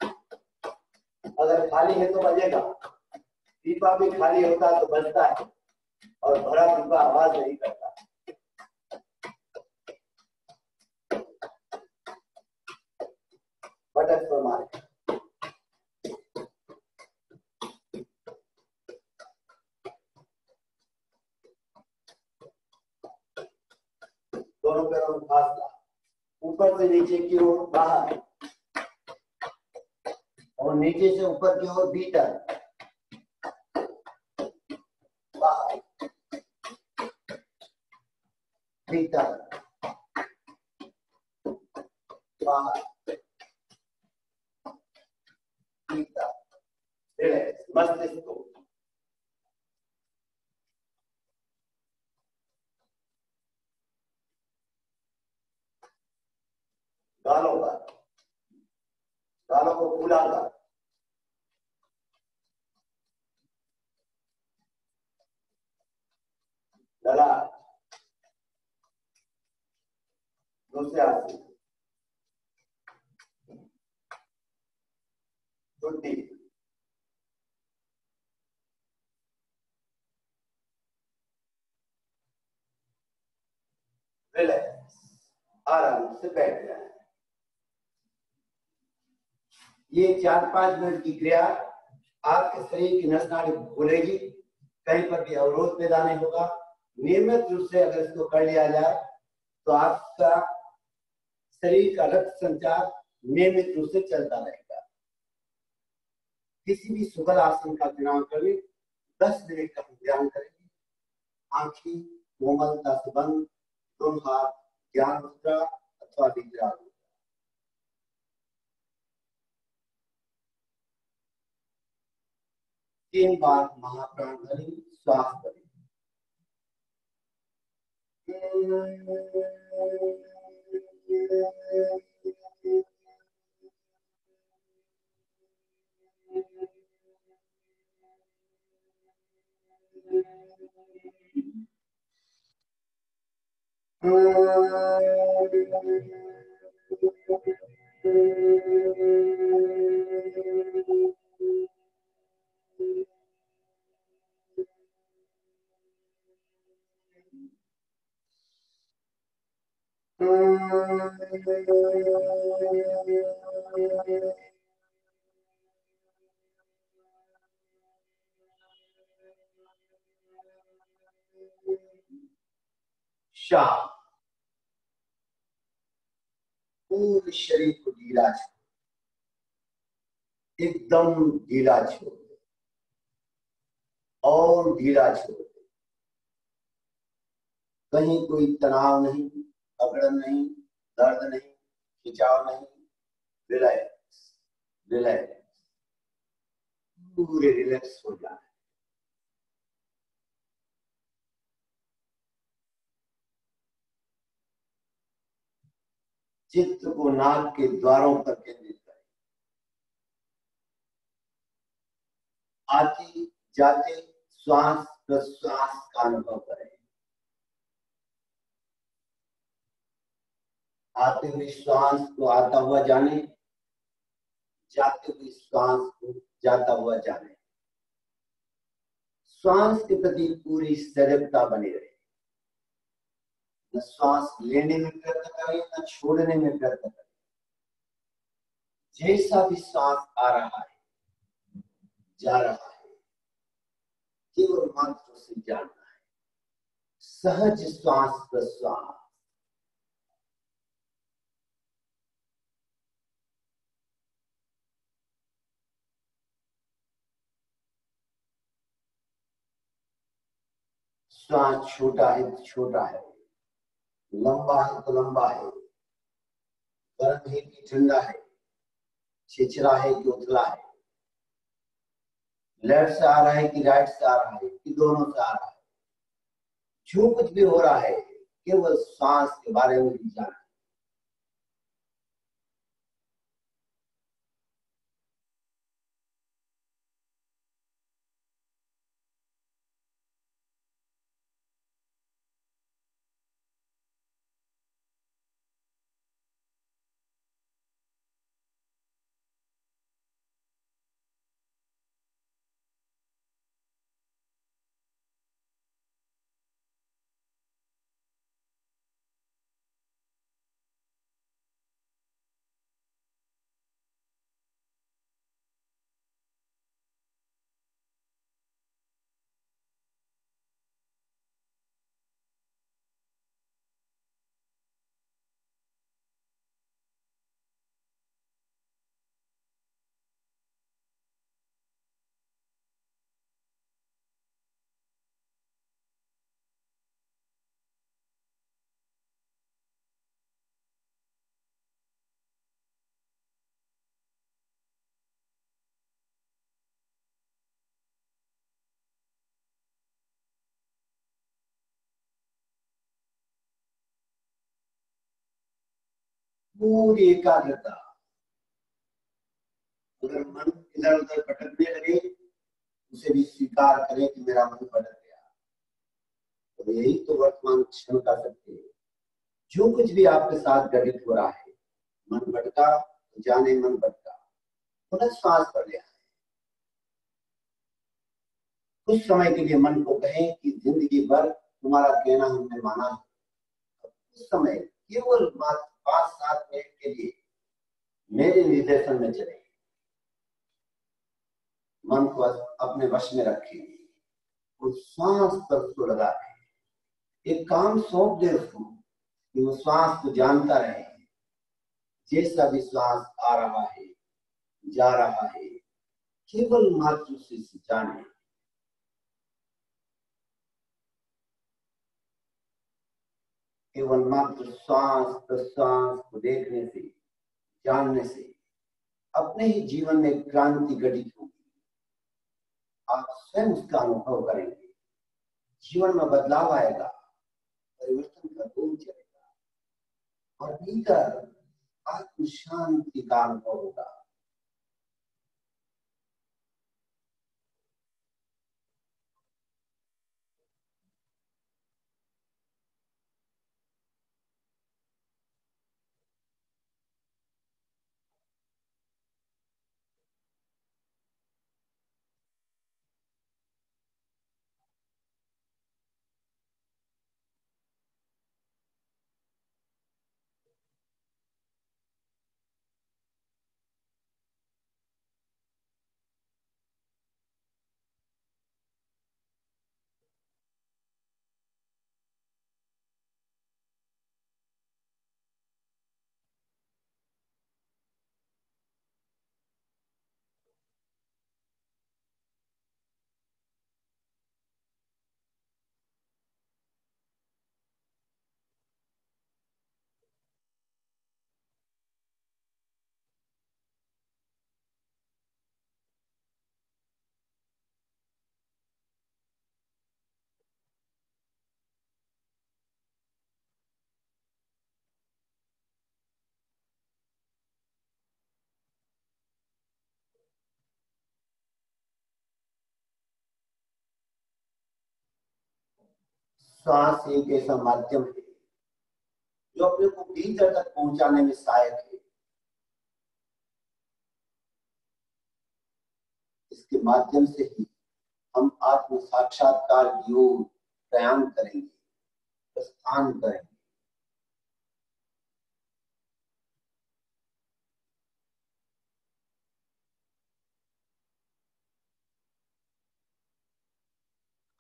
अगर खाली है तो बजेगा, पीपा भी खाली होता तो बजता है, और भरा पीपा आवाज नहीं करता। बटन पर मारे, दोनों पैरों में फासला, ऊपर से नीचे की ओर बाहर और नीचे से ऊपर की ओर भीतर, बाहर, भीतर, बाहर, भीतर। रिलैक्स, मस्तिष्क को, गालों पर, गालों को खुला कर, लला, दूसरे हाथ से, छुट्टी, रिलैक्स, आराम से बैठ जाए। ये 4-5 मिनट की क्रिया आपके शरीर की नस नाड़ी खुलेगी, कहीं पर भी अवरोध पैदा नहीं होगा। नियमित रूप से अगर इसको कर लिया जाए तो आपका शरीर का रक्त संचार नियमित रूप से चलता रहेगा। किसी भी सुखद आसन का चुनाव करें, 10 मिनट का ध्यान करेंगे, आंखें कोमलता से बंद, दोनों हाथ ज्ञान मुद्रा अथवा विद्रा, 3 बार महाप्राण भरें, श्वास भरें। शाम, पूरे शरीर को ढीला छोड़, एकदम ढीला छोड़ और ढीला छोड़, कहीं कोई तनाव नहीं, अकड़न नहीं, दर्द नहीं, खिंचाव नहीं, रिलैक्स, रिलैक्स, पूरे रिलैक्स हो जाए। चित्त को नाक के द्वारों पर केंद्रित करें, आते जाते श्वास प्रश्वास का अनुभव करें, आते हुए श्वास को आता हुआ जाने, जाते हुए श्वास को जाता हुआ जाने। श्वास के प्रति पूरी सजगता बनी रहे, न श्वास लेने में प्रयत्न करें, न छोड़ने में प्रयत्न करें, जैसा भी श्वास आ रहा है, जा रहा है, केवल मात्र से जानना है। सहज श्वास प्रश्वास। श्वास छोटा है तो छोटा है, लंबा है तो लंबा है, गर्म है कि ठंडा है, छिछरा है कि उथला है, लेफ्ट से आ रहा है कि राइट से आ रहा है कि दोनों से आ रहा है, जो कुछ भी हो रहा है केवल श्वास के बारे में ही जाना है। पूरी एकाग्रता। अगर मन इधर उधर भटकने लगे, उसे भी स्वीकार करें कि मेरा मन भटक गया। तो यही तो वर्तमान क्षण का सत्य है। जो कुछ भी आपके साथ घटित हो रहा है, मन भटका तो जाने मन भटका, पुनः श्वास पर ले आए। कुछ समय के लिए मन को कहें कि जिंदगी भर तुम्हारा कहना हमने माना है। कुछ समय केवल मात्र 5-7 मिनट के लिए मेरे निर्देशन में चले, मन को अपने वश में रखें और श्वास पर उसको लगा दें। एक काम सौंप दे उसको कि वो श्वास को जानता रहे। जैसा भी श्वास आ रहा है, जा रहा है, केवल मात्र से जाने। केवल मात्र श्वास प्रश्वास को देखने से, जानने से अपने ही जीवन में क्रांति घटित होगी। आप स्वयं उसका अनुभव करेंगे, जीवन में बदलाव आएगा, परिवर्तन का दौर चलेगा और भीतर आत्म शांति का अनुभव होगा। श्वास एक ऐसा माध्यम है जो अपने को भीतर तक पहुंचाने में सहायक है। इसके माध्यम से ही हम आत्म साक्षात्कार की ओर प्रयाण करेंगे, प्रस्थान करेंगे।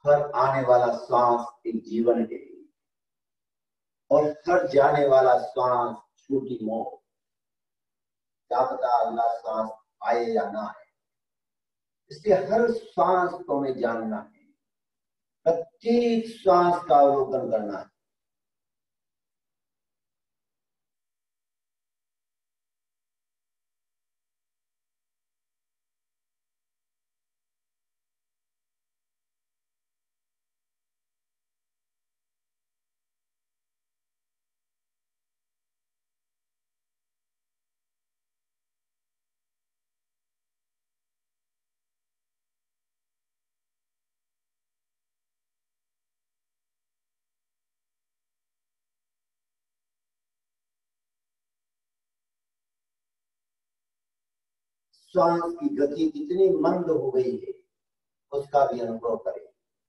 हर आने वाला श्वास एक जीवन है और हर जाने वाला श्वास छोटी मौत। क्या पता अगला श्वास आए या ना आए, इसलिए हर श्वास को हमें जानना है, प्रत्येक श्वास का अवलोकन करना है। श्वास की गति कितनी मंद हो गई है उसका भी अनुभव करें।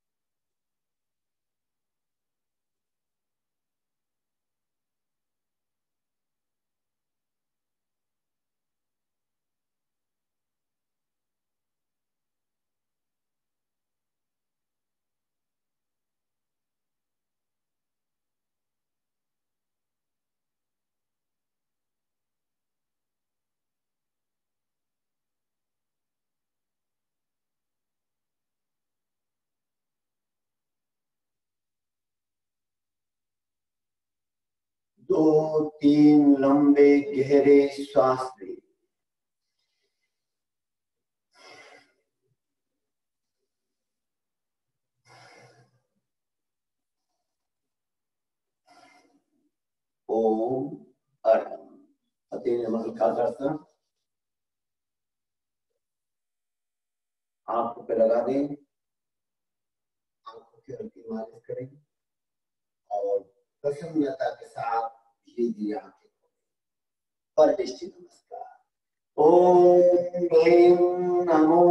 दो तीन लंबे गहरे श्वास लें। ओम अर्हम। अतीन नमक का दर्शन आंखों पे लगा दें, आंखों की हल्की मालिश करें और प्रसन्नता के साथ धीरे धीरे आंखें खोलें। परमेष्टि नमस्कार। ओम ह्रीं नमो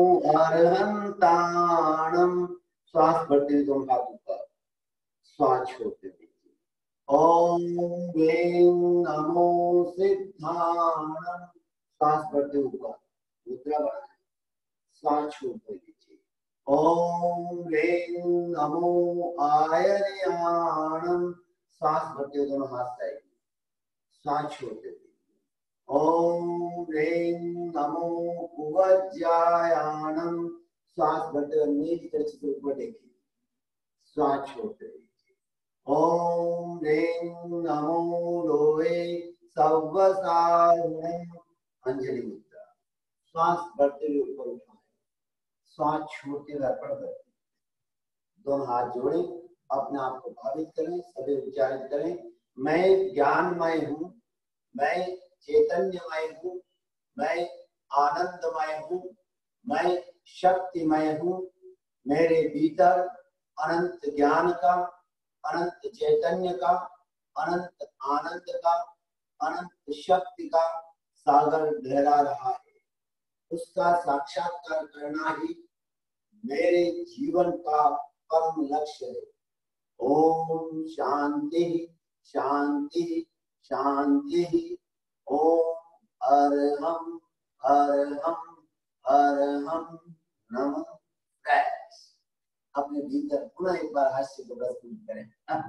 अर्हंताणम। श्वास भरते हुए दोनों हाथ ऊपर, श्वास छोड़ते हुए। ओम ह्रीं नमो सिद्धाणम। श्वास भरते हुए ऊपर, मुद्रा बनाएं, श्वास छोड़ते दीजिए। ओम ह्रीं नमो आयर्याणम। श्वास भरते हुए दोनों हाथ साइड, श्वास छोड़ते दीजिए। ओम ह्रीं नमो उवज्जायाणम। श्वास भरते हुए नीचे तरफ से ऊपर देखिए, श्वास छोड़ते दीजिए। ओम ह्रीं नमो लोहे सव्वसारणम। अंजलि मुद्रा। श्वास भरते हुए ऊपर उठाएं, श्वास छोड़ते हुए अर्पण करें। दोनों हाथ जोड़े, अपने आप को भावित करें, सभी उच्चारित करें। मैं ज्ञानमय हूँ, मैं चैतन्यमय हूँ, मैं आनंदमय हूँ, मैं शक्तिमय हूँ। मेरे भीतर अनंत ज्ञान का, अनंत चैतन्य का, अनंत आनंद का, अनंत शक्ति का सागर लहरा रहा है। उसका साक्षात्कार करना ही मेरे जीवन का परम लक्ष्य है। ओम शांति शांति शांति। ओम अर्हम अर्हम अर्हम नमः। अपने भीतर पुनः एक बार हास्य को प्रस्तुत करें।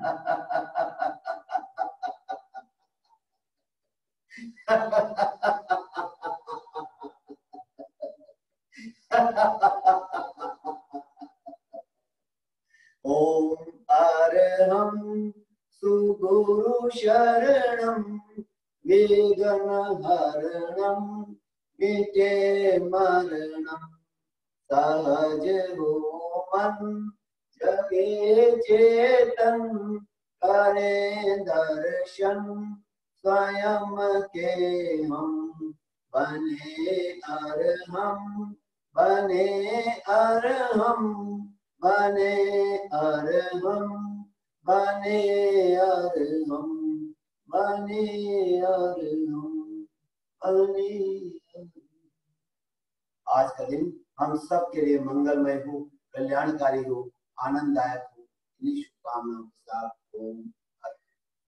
ओम अर्हम सुगुरु शरणम वेदन हरणम मिटे मरणम सहज हो मन जगे चेतन करे दर्शन स्वयं के हम बने अरहम बने अरहम बने अरहम बने अरहम बने अरहम बने। आज का दिन हम सब के लिए मंगलमय हो, कल्याणकारी हो, आनंददायक हो। इन्हीं शुभकामनाओं के साथ ओम।